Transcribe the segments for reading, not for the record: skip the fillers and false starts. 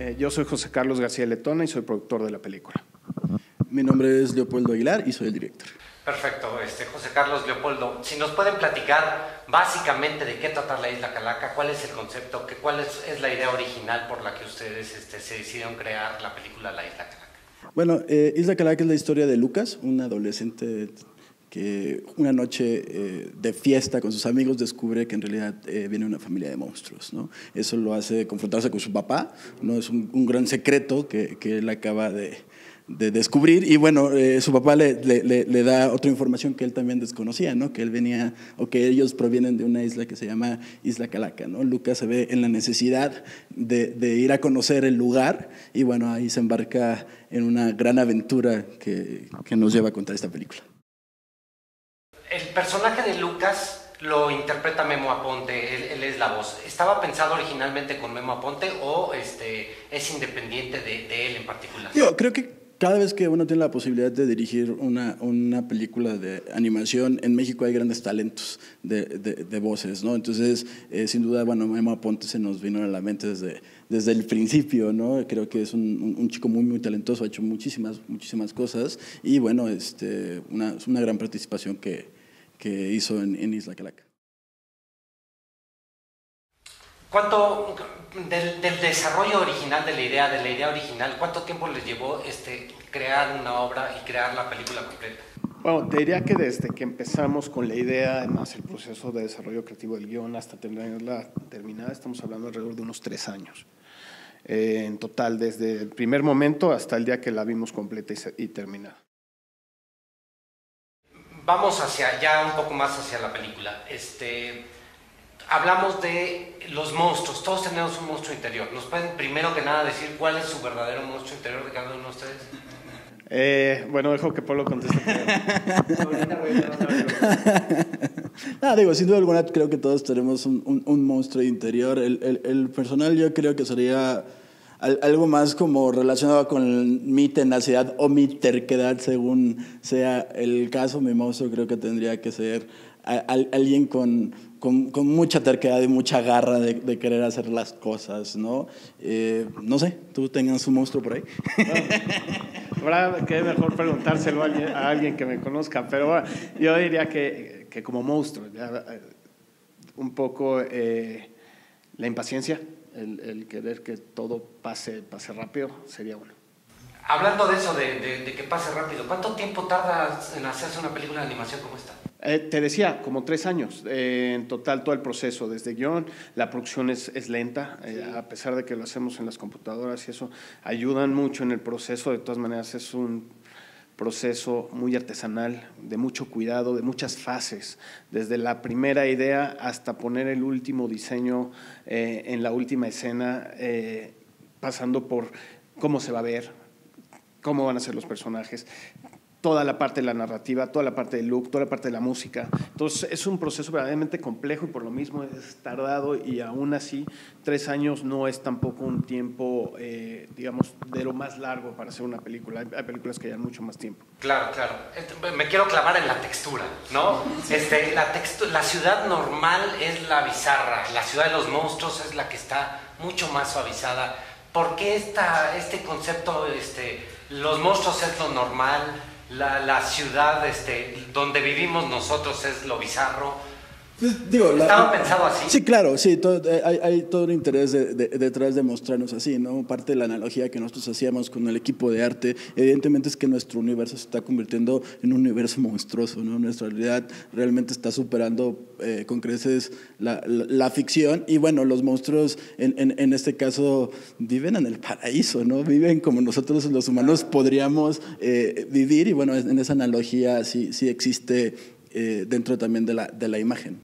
Yo soy José Carlos García Letona y soy productor de la película. Mi nombre es Leopoldo Aguilar y soy el director. Perfecto, José Carlos, Leopoldo, si nos pueden platicar básicamente de qué trata la Isla Calaca, cuál es el concepto, cuál es la idea original por la que ustedes se decidieron crear la película La Isla Calaca. Bueno, Isla Calaca es la historia de Lucas, un adolescente que una noche de fiesta con sus amigos descubre que en realidad viene una familia de monstruos, ¿no? Eso lo hace confrontarse con su papá, ¿no? Es un gran secreto que él acaba de descubrir, y bueno, su papá le da otra información que él también desconocía, ¿no? Que él venía, o que ellos provienen de una isla que se llama Isla Calaca, ¿no? Lucas se ve en la necesidad de ir a conocer el lugar, y bueno, ahí se embarca en una gran aventura que nos lleva a contar esta película. El personaje de Lucas lo interpreta Memo Aponte, él es la voz. ¿Estaba pensado originalmente con Memo Aponte o es independiente de él en particular? Yo creo que cada vez que uno tiene la posibilidad de dirigir una película de animación, en México hay grandes talentos de voces, ¿no? Entonces, sin duda, bueno, Memo Aponte se nos vino a la mente desde el principio, ¿no? Creo que es un chico muy, muy talentoso, ha hecho muchísimas cosas, y bueno, es una gran participación que hizo en Isla Calaca. ¿Cuánto del desarrollo original de la idea original, cuánto tiempo les llevó crear una obra y crear la película completa? Bueno, te diría que desde que empezamos con la idea, además el proceso de desarrollo creativo del guión hasta tenerla terminada, estamos hablando alrededor de unos 3 años. En total, desde el primer momento hasta el día que la vimos completa y terminada. Vamos ya un poco más hacia la película. Hablamos de los monstruos, todos tenemos un monstruo interior. ¿Nos pueden primero que nada decir cuál es su verdadero monstruo interior de cada uno de ustedes? Bueno, dejo que Pablo conteste. Digo, sin duda alguna creo que todos tenemos un monstruo interior. El personal yo creo que sería algo más como relacionado con mi tenacidad o mi terquedad, según sea el caso. Mi monstruo creo que tendría que ser alguien con mucha terquedad y mucha garra de querer hacer las cosas, ¿no? No sé, ¿tú tengas un monstruo por ahí? Habrá que mejor preguntárselo a alguien que me conozca, pero bueno, yo diría que como monstruo, un poco la impaciencia, el querer que todo pase rápido sería uno. Hablando de eso, de que pase rápido, ¿cuánto tiempo tarda en hacerse una película de animación como esta? Te decía, como 3 años. En total, todo el proceso, desde guión, la producción es lenta, a pesar de que lo hacemos en las computadoras y eso, ayudan mucho en el proceso. De todas maneras, es un proceso muy artesanal, de mucho cuidado, de muchas fases, desde la primera idea hasta poner el último diseño en la última escena, pasando por cómo se va a ver, cómo van a ser los personajes, toda la parte de la narrativa, toda la parte del look, toda la parte de la música. Entonces es un proceso verdaderamente complejo y por lo mismo es tardado, y aún así 3 años no es tampoco un tiempo, digamos, de lo más largo para hacer una película. Hay películas que llevan mucho más tiempo. Claro. Me quiero clavar en la textura, ¿no? La ciudad normal es la bizarra, la ciudad de los monstruos es la que está mucho más suavizada. ¿Por qué este concepto, los monstruos es lo normal? La ciudad donde vivimos nosotros es lo bizarro. ¿Estaba pensado así? Sí, claro, sí, hay todo un interés detrás de mostrarnos así, ¿no? Parte de la analogía que nosotros hacíamos con el equipo de arte, evidentemente, es que nuestro universo se está convirtiendo en un universo monstruoso, ¿no? Nuestra realidad realmente está superando con creces la ficción, y bueno, los monstruos en este caso viven en el paraíso, ¿no? Viven como nosotros los humanos podríamos vivir, y bueno, en esa analogía sí existe dentro también de la imagen.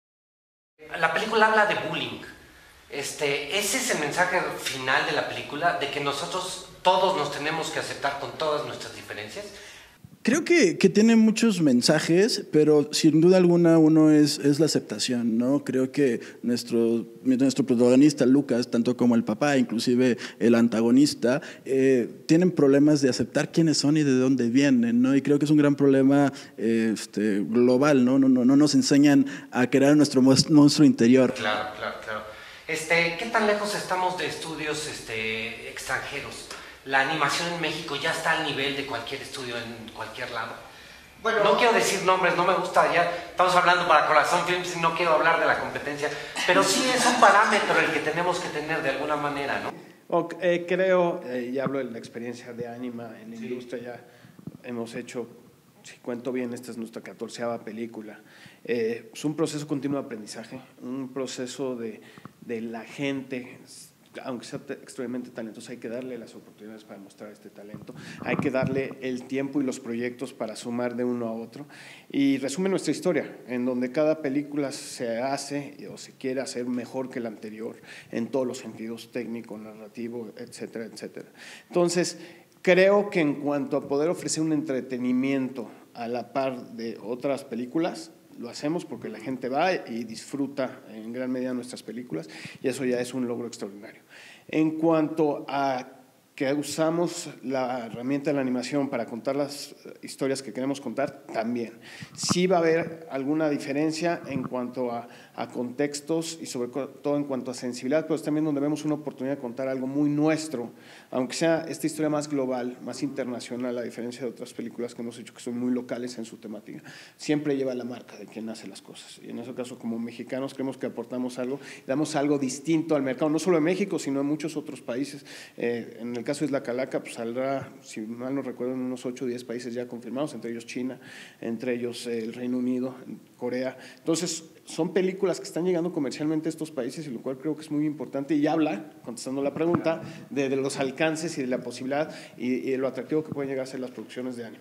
La película habla de bullying. ¿Es ese mensaje final de la película, de que nosotros todos nos tenemos que aceptar con todas nuestras diferencias? Creo que tiene muchos mensajes, pero sin duda alguna uno es la aceptación, ¿no? Creo que nuestro protagonista, Lucas, tanto como el papá, inclusive el antagonista, tienen problemas de aceptar quiénes son y de dónde vienen, ¿no? Y creo que es un gran problema global, ¿no? No nos enseñan a crear nuestro monstruo interior. Claro. ¿Qué tan lejos estamos de estudios extranjeros? ¿La animación en México ya está al nivel de cualquier estudio en cualquier lado? Bueno, no quiero decir nombres, no me gusta, ya estamos hablando para Corazón Films y no quiero hablar de la competencia, pero sí es un parámetro el que tenemos que tener de alguna manera, ¿no? Creo, y hablo de la experiencia de Anima en la industria, ya hemos hecho, si cuento bien, esta es nuestra 14ª película. Es un proceso continuo de aprendizaje, un proceso de la gente, aunque sea extremadamente talentosa, hay que darle las oportunidades para mostrar este talento, hay que darle el tiempo y los proyectos para sumar de uno a otro. Y resume nuestra historia, en donde cada película se hace o se quiere hacer mejor que la anterior, en todos los sentidos, técnico, narrativo, etcétera, etcétera. Entonces, creo que en cuanto a poder ofrecer un entretenimiento a la par de otras películas, lo hacemos porque la gente va y disfruta en gran medida nuestras películas y eso ya es un logro extraordinario. En cuanto a que usamos la herramienta de la animación para contar las historias que queremos contar, también. Sí va a haber alguna diferencia en cuanto a contextos y sobre todo en cuanto a sensibilidad, pero es también donde vemos una oportunidad de contar algo muy nuestro, aunque sea esta historia más global, más internacional, a diferencia de otras películas que hemos hecho que son muy locales en su temática. Siempre lleva la marca de quien hace las cosas. Y en ese caso, como mexicanos, creemos que aportamos algo, damos algo distinto al mercado, no solo de México, sino de muchos otros países. En el caso de Isla Calaca, pues saldrá, si mal no recuerdo, en unos 8 o 10 países ya confirmados, entre ellos China, entre ellos el Reino Unido, Corea. Entonces, son películas que están llegando comercialmente a estos países, y lo cual creo que es muy importante y habla, contestando la pregunta, de los alcances y de la posibilidad y de lo atractivo que pueden llegar a ser las producciones de anime.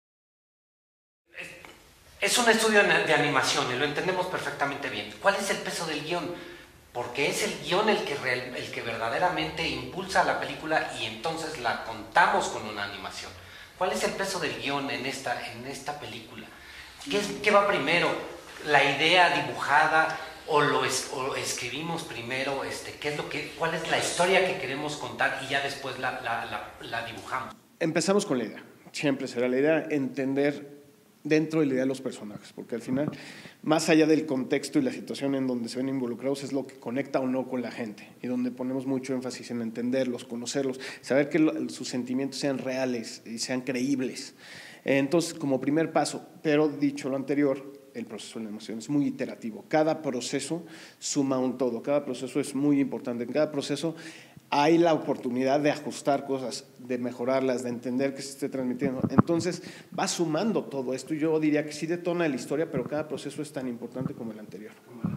Es un estudio de animación y lo entendemos perfectamente bien. ¿Cuál es el peso del guión? Porque es el guión el que verdaderamente impulsa la película y entonces la contamos con una animación. ¿Cuál es el peso del guión en esta película? ¿Qué va primero? ¿La idea dibujada o escribimos primero? ¿Cuál es la historia que queremos contar y ya después la dibujamos? Empezamos con la idea. Siempre será la idea entender dentro de la idea de los personajes, porque al final, más allá del contexto y la situación en donde se ven involucrados, es lo que conecta o no con la gente, y donde ponemos mucho énfasis en entenderlos, conocerlos, saber que sus sentimientos sean reales y sean creíbles. Entonces, como primer paso, pero dicho lo anterior, el proceso de la emoción es muy iterativo. Cada proceso suma un todo, cada proceso es muy importante. En cada proceso hay la oportunidad de ajustar cosas, de mejorarlas, de entender que se esté transmitiendo. Entonces, va sumando todo esto. Yo diría que sí detona la historia, pero cada proceso es tan importante como el anterior.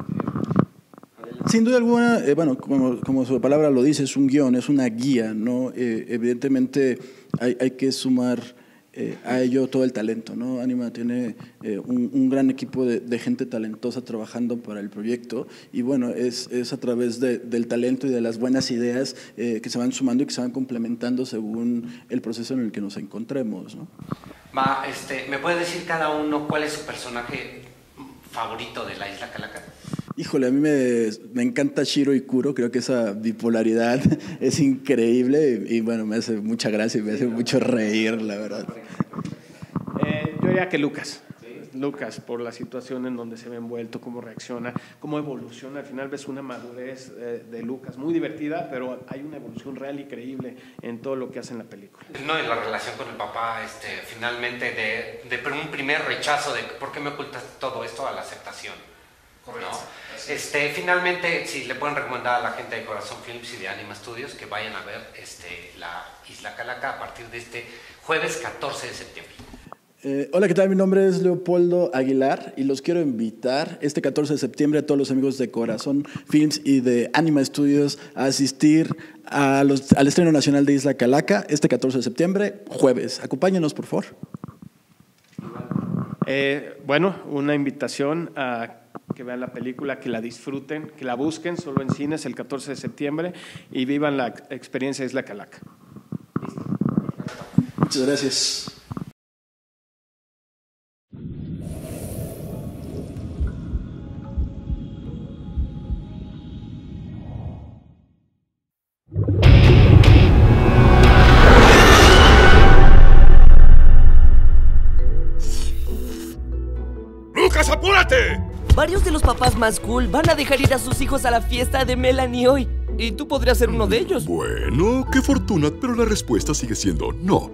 Sin duda alguna, bueno, como su palabra lo dice, es un guión, es una guía, ¿no? Evidentemente hay que sumar a ello todo el talento, ¿no? Anima tiene un gran equipo de gente talentosa trabajando para el proyecto, y bueno, es a través del talento y de las buenas ideas que se van sumando y que se van complementando según el proceso en el que nos encontremos, ¿no? ¿Me puede decir cada uno cuál es su personaje favorito de la Isla Calaca? Híjole, a mí me encanta Shiro y Kuro, creo que esa bipolaridad es increíble y bueno, me hace mucha gracia y me hace mucho reír, la verdad. Yo diría que Lucas. Lucas, por la situación en donde se ve envuelto, cómo reacciona, cómo evoluciona. Al final ves una madurez de Lucas muy divertida, pero hay una evolución real y creíble en todo lo que hace en la película. No, y la relación con el papá, finalmente de un primer rechazo de ¿por qué me ocultas todo esto? A la aceptación. Correcto. ¿No? Finalmente, si le pueden recomendar a la gente de Corazón Films y de Anima Studios que vayan a ver la Isla Calaca a partir de este jueves 14 de septiembre. Hola, ¿qué tal? Mi nombre es Leopoldo Aguilar y los quiero invitar este 14 de septiembre a todos los amigos de Corazón Films y de Anima Studios a asistir al estreno nacional de Isla Calaca este 14 de septiembre, jueves. Acompáñenos, por favor. Bueno, una invitación a que vean la película, que la disfruten, que la busquen, solo en cines el 14 de septiembre y vivan la experiencia Isla Calaca. ¿Listo? Muchas gracias. ¡Lucas, apúrate! varios de los papás más cool van a dejar ir a sus hijos a la fiesta de Melanie hoy. Y tú podrías ser uno de ellos. Bueno, qué fortuna, pero la respuesta sigue siendo no.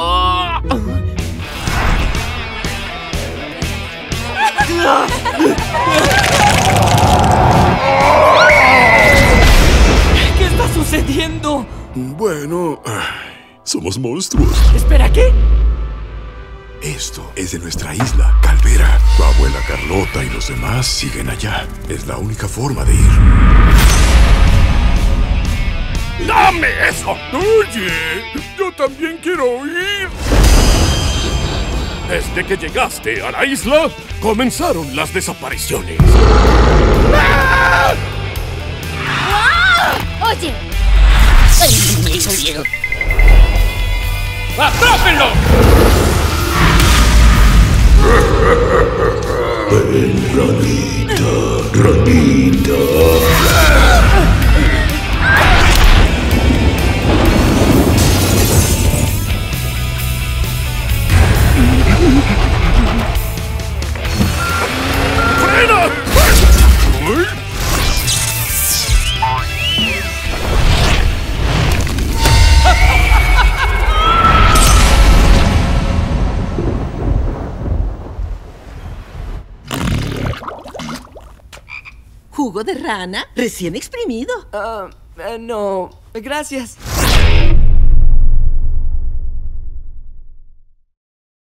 ¿Qué está sucediendo? Bueno, somos monstruos. Espera, ¿qué? Esto es de nuestra isla, Calvera. Tu abuela Carlota y los demás siguen allá. Es la única forma de ir. ¡Dame eso! Oye, yo también quiero ir. Desde que llegaste a la isla, comenzaron las desapariciones. ¡Ah! ¡Oye! ¡Atrápenlo! Ven, ranita, ranita. ¡Frena! ¿Jugo de rana? Recién exprimido. No, gracias.